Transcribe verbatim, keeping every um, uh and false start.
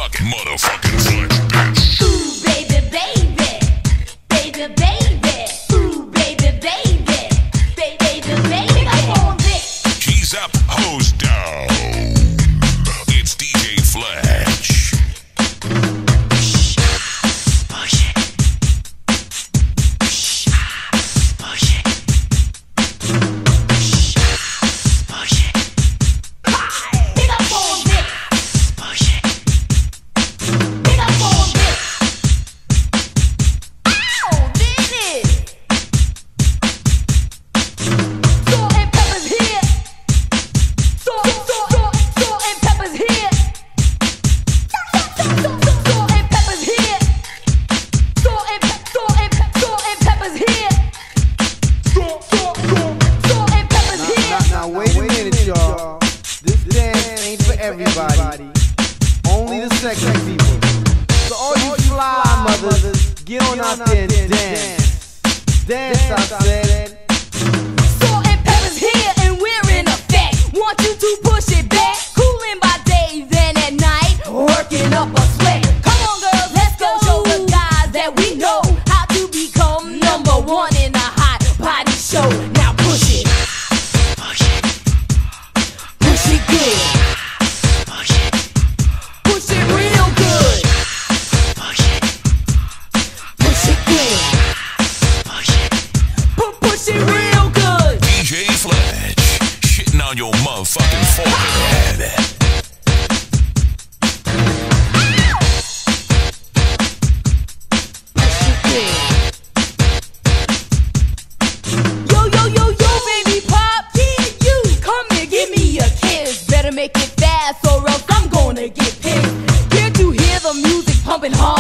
motherfucking, motherfucking flex, bitch. Ooh, baby, baby, baby, baby. Ooh, baby, baby, baby, baby, baby. Come on, bitch. Keys up, hose down. It's D J Fletch. Push it. Push it. Push it. Push it. Pick up on bitch. Push it. Pick up on bitch. Ow, did it. Salt and pepper's here. Salt, salt, salt, salt and pepper's here. Salt, salt, salt, salt and pepper's here. Salt and pe- salt and pe- salt and pepper's here. Salt, salt, salt, salt and pepper's here. Now, now, now wait a minute, y'all. This dance ain't for everybody. Only the sexy people. So all you fly mothers, get on out there and dance. Dance, I said. Salt and pepper's here and we're in effect. Want you to push it back. Cooling by days and at night, working up a sweat. Come on, girls, let's go show the guys that we know how to become number one in a hot body show. Now push it. Push it. Push it good. Push it. Push it real good. Push it. Push it good. Push it. Pu- Push it real good. D J Fletch, shitting on your motherfucking forehead. Yo, yo, yo, yo, baby pop, yeah, you come here, give me a kiss. Better make it fast or else I'm gonna get pissed. Can't you hear the music pumping hard?